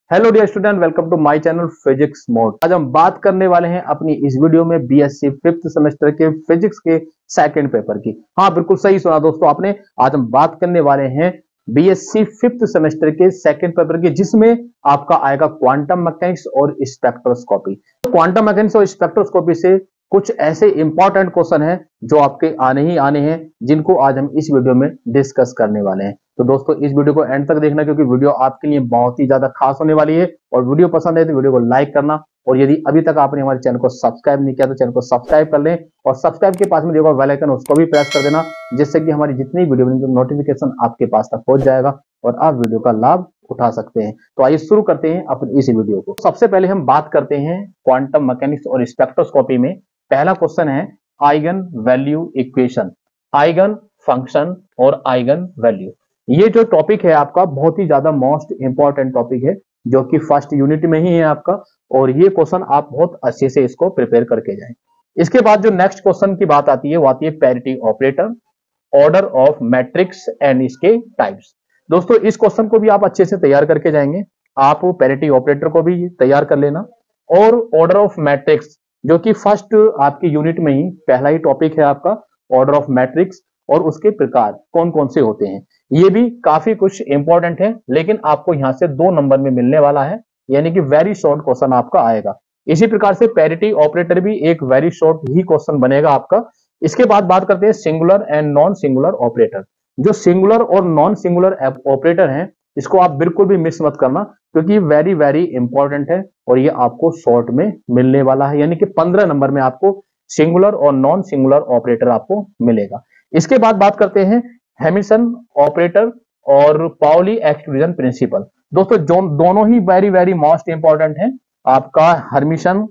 Hello dear student, welcome to my channel physics mode. आज हम बात करने वाले हैं अपनी इस वीडियो में बीएससी फिफ्थ सेमेस्टर के फिजिक्स के सेकंड पेपर की। हाँ, बिल्कुल सही सुना दोस्तों आपने। आज हम बात करने वाले हैं बीएससी फिफ्थ सेमेस्टर के सेकंड पेपर की, जिसमें आपका आएगा क्वांटम मैकेनिक्स और स्पेक्ट्रोस्कोपी। क्वांटम मैकेनिक्स और स्पेक्ट्रोस्कोपी से कुछ ऐसे इंपॉर्टेंट क्वेश्चन हैं जो आपके आने ही आने हैं, जिनको आज हम इस वीडियो में डिस्कस करने वाले हैं। तो दोस्तों इस वीडियो को एंड तक देखना, क्योंकि वीडियो आपके लिए बहुत ही ज्यादा खास होने वाली है। और वीडियो पसंद है तो वीडियो को लाइक करना, और यदि अभी तक आपने हमारे चैनल को सब्सक्राइब नहीं किया तो चैनल को सब्सक्राइब कर लें, और सब्सक्राइब के पास में देखो बेल आइकन, उसको भी प्रेस कर देना, जिससे कि हमारी जितनी वीडियो बनेगी नोटिफिकेशन आपके पास तक पहुंच जाएगा और आप वीडियो का लाभ उठा सकते हैं। तो आइए शुरू करते हैं अपनी इस वीडियो को। सबसे पहले हम बात करते हैं क्वांटम मैकेनिक्स और स्पेक्ट्रोस्कोपी में। पहला क्वेश्चन है eigen value equation, eigen function और आइगन वैल्यू। ये जो टॉपिक है आपका बहुत ही ज्यादा मोस्ट इंपॉर्टेंट टॉपिक है, जो कि फर्स्ट यूनिट में ही है आपका, और ये क्वेश्चन आप बहुत अच्छे से इसको प्रिपेयर करके जाएं। इसके बाद जो नेक्स्ट क्वेश्चन की बात आती है वो आती है parity operator, order of matrix and इसके टाइप्स। दोस्तों इस क्वेश्चन को भी आप अच्छे से तैयार करके जाएंगे। आप पैरिटी ऑपरेटर को भी तैयार कर लेना, और ऑर्डर ऑफ मैट्रिक्स, जो कि फर्स्ट आपकी यूनिट में ही पहला ही टॉपिक है आपका, ऑर्डर ऑफ मैट्रिक्स और उसके प्रकार कौन कौन से होते हैं। ये भी काफी कुछ इंपॉर्टेंट है, लेकिन आपको यहां से 2 नंबर में मिलने वाला है, यानी कि वेरी शॉर्ट क्वेश्चन आपका आएगा। इसी प्रकार से पैरिटी ऑपरेटर भी एक वेरी शॉर्ट ही क्वेश्चन बनेगा आपका। इसके बाद बात करते हैं singular and non singular operator. जो सिंगुलर और नॉन सिंगुलर ऑपरेटर हैं, इसको आप बिल्कुल भी मिस मत करना, क्योंकि वेरी वेरी इंपॉर्टेंट है और ये आपको शॉर्ट में मिलने वाला है, यानी कि 15 नंबर में आपको सिंगुलर और नॉन सिंगुलर ऑपरेटर आपको मिलेगा। इसके बाद बात करते हैं हेमिल्टन ऑपरेटर और पाउली एक्सक्लूजन प्रिंसिपल। दोस्तों दोनों ही वेरी वेरी मोस्ट इंपॉर्टेंट है, आपका हर्मिशन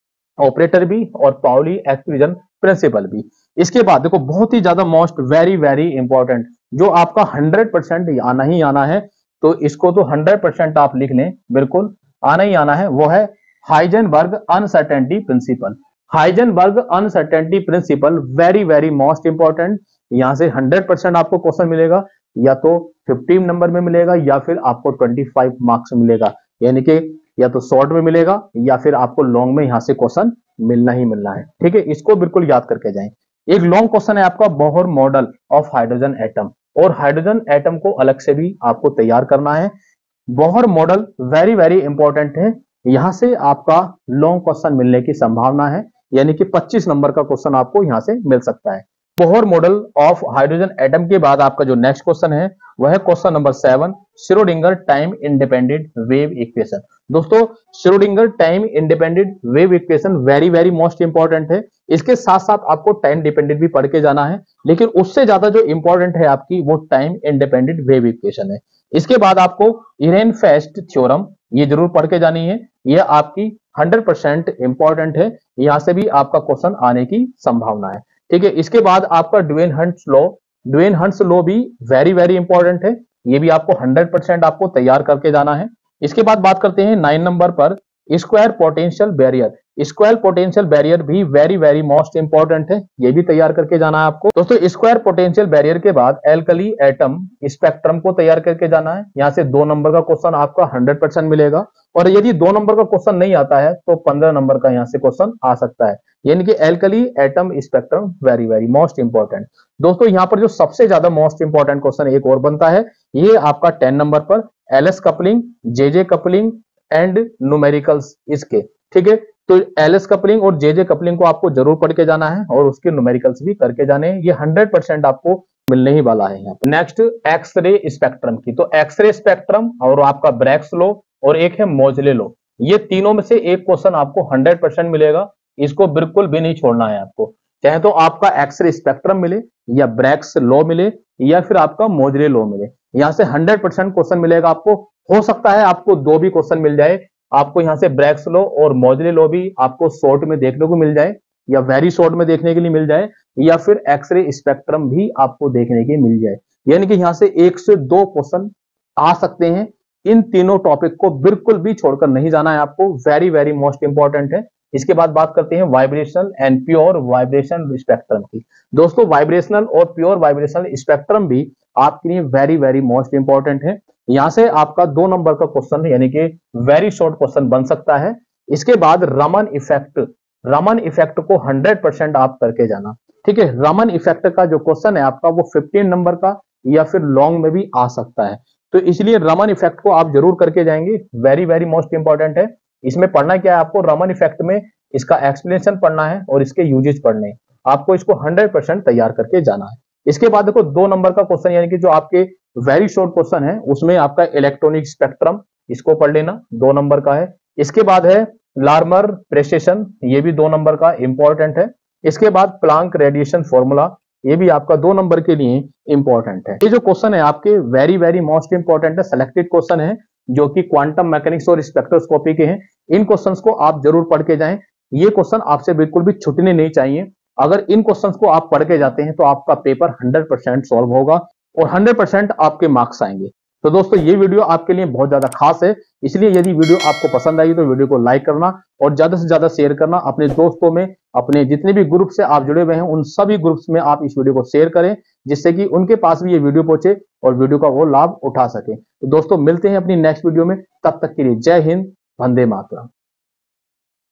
ऑपरेटर भी और पाउली एक्सक्लूजन प्रिंसिपल भी। इसके बाद देखो बहुत ही ज्यादा मोस्ट वेरी वेरी इंपॉर्टेंट, जो आपका 100% आना ही आना है, तो इसको तो 100% आप लिख लें, बिल्कुल आना ही आना है, वो है Heisenberg uncertainty principle. Heisenberg uncertainty principle very very most important. यहां से 100% आपको क्वेश्चन मिलेगा, या तो 15 नंबर में मिलेगा या फिर आपको 25 मार्क्स मिलेगा, यानी कि या तो शॉर्ट में मिलेगा या फिर आपको लॉन्ग में यहां से क्वेश्चन मिलना ही मिलना है। ठीक है, इसको बिल्कुल याद करके जाएं। एक लॉन्ग क्वेश्चन है आपका Bohr model of hydrogen atom, और हाइड्रोजन एटम को अलग से भी आपको तैयार करना है। Bohr model very very important है, यहां से आपका लॉन्ग क्वेश्चन मिलने की संभावना है, यानी कि 25 नंबर का क्वेश्चन आपको यहां से मिल सकता है। Bohr model of hydrogen atom के बाद आपका जो नेक्स्ट क्वेश्चन है वह है question number 7, Schrodinger time independent wave equation. दोस्तों Schrodinger time independent wave equation very very most important है। इसके साथ साथ आपको टाइम डिपेंडेंट भी पढ़ के जाना है, लेकिन उससे ज्यादा जो इंपॉर्टेंट है आपकी वो टाइम इंडिपेंडेंट वेव इक्वेशन है। इसके बाद आपको इरेनफेस्ट थ्योरम ये जरूर पढ़ के जानी है, यह आपकी 100% इंपॉर्टेंट है, यहां से भी आपका क्वेश्चन आने की संभावना है। ठीक है, इसके बाद आपका Duane Hunt's law, Duane Hunt's law भी वेरी वेरी इंपॉर्टेंट है, ये भी आपको 100% आपको तैयार करके जाना है। इसके बाद बात करते हैं 9 नंबर पर square potential barrier. Square potential barrier भी वेरी वेरी मोस्ट इंपॉर्टेंट है, ये भी तैयार करके जाना है आपको। दोस्तों स्क्वायर पोटेंशियल बैरियर के बाद एल्कली एटम स्पेक्ट्रम को तैयार करके जाना है, यहां से 2 नंबर का क्वेश्चन आपका 100% मिलेगा, और यदि 2 नंबर का क्वेश्चन नहीं आता है तो 15 नंबर का यहां से क्वेश्चन आ सकता है, यानी कि alkali atom spectrum very very most important. दोस्तों यहां पर जो सबसे ज्यादा मोस्ट इंपॉर्टेंट क्वेश्चन एक और बनता है, ये आपका 10 नंबर पर LS coupling, JJ coupling and numericals इसके। ठीक है, तो एलएस कपलिंग और जेजे कपलिंग को आपको जरूर पढ़ के जाना है, और उसके न्यूमेरिकल्स भी करके जाने हैं, ये 100% आपको मिलने ही वाला है। यहाँ पर नेक्स्ट एक्सरे स्पेक्ट्रम की, तो एक्सरे स्पेक्ट्रम और आपका ब्रैग्स लॉ और एक है मोजले लॉ, ये तीनों में से एक क्वेश्चन आपको 100% मिलेगा, इसको बिल्कुल भी नहीं छोड़ना है आपको। चाहे तो आपका एक्सरे स्पेक्ट्रम मिले या ब्रैग्स लॉ मिले या फिर आपका मोजले लॉ मिले, यहां से 100% क्वेश्चन मिलेगा आपको। हो सकता है आपको 2 भी क्वेश्चन मिल जाए, आपको यहां से ब्रैग्स लॉ और मोजले लॉ भी आपको शॉर्ट में देखने को मिल जाए, या वेरी शॉर्ट में देखने के लिए मिल जाए, या फिर एक्सरे स्पेक्ट्रम भी आपको देखने के मिल जाए, यानी कि यहां से 1 से 2 क्वेश्चन आ सकते हैं। इन तीनों टॉपिक को बिल्कुल भी छोड़कर नहीं जाना है आपको, वेरी वेरी मोस्ट इंपॉर्टेंट है। इसके बाद बात करते हैं vibrational and pure vibration spectrum की। दोस्तों वाइब्रेशनल और प्योर वाइब्रेशनल स्पेक्ट्रम भी आपके लिए वेरी वेरी मोस्ट इंपॉर्टेंट है। यहां से आपका 2 नंबर का क्वेश्चन यानी कि वेरी शॉर्ट क्वेश्चन बन सकता है। इसके बाद रमन इफेक्ट को 100% आप करके जाना। ठीक है, रमन इफेक्ट का जो क्वेश्चन है आपका वो 15 नंबर का या फिर लॉन्ग में भी आ सकता है, तो इसलिए रमन इफेक्ट को आप जरूर करके जाएंगे। वेरी वेरी मोस्ट इंपॉर्टेंट है। इसमें पढ़ना क्या है आपको, रमन इफेक्ट में इसका एक्सप्लेनेशन पढ़ना है और इसके यूजेज पढ़ने हैं। आपको इसको 100% तैयार करके जाना है। इसके बाद देखो 2 नंबर का क्वेश्चन यानी कि जो आपके वेरी शॉर्ट क्वेश्चन है उसमें आपका इलेक्ट्रॉनिक स्पेक्ट्रम, इसको पढ़ लेना, 2 नंबर का है। इसके बाद है लार्मर प्रेसेशन, ये भी 2 नंबर का इंपॉर्टेंट है। इसके बाद प्लांक रेडिएशन फॉर्मूला, ये भी आपका 2 नंबर के लिए इंपॉर्टेंट है। ये जो क्वेश्चन है आपके वेरी वेरी मोस्ट इंपॉर्टेंट है, सिलेक्टेड क्वेश्चन है जो कि क्वांटम मैकेनिक्स और स्पेक्ट्रोस्कोपी के हैं। इन क्वेश्चंस को आप जरूर पढ़ के जाएं। ये क्वेश्चन आपसे बिल्कुल भी छूटने नहीं चाहिए। अगर इन क्वेश्चंस को आप पढ़ के जाते हैं तो आपका पेपर 100% सॉल्व होगा और 100% आपके मार्क्स आएंगे। तो दोस्तों ये वीडियो आपके लिए बहुत ज्यादा खास है, इसलिए यदि वीडियो आपको पसंद आई तो वीडियो को लाइक करना और ज्यादा से ज्यादा शेयर करना अपने दोस्तों में, अपने जितने भी ग्रुप से आप जुड़े हुए हैं उन सभी ग्रुप्स में आप इस वीडियो को शेयर करें, जिससे कि उनके पास भी ये वीडियो पहुंचे और वीडियो का वो लाभ उठा सके। तो दोस्तों मिलते हैं अपनी नेक्स्ट वीडियो में, तब तक के लिए जय हिंद, वंदे मातरम।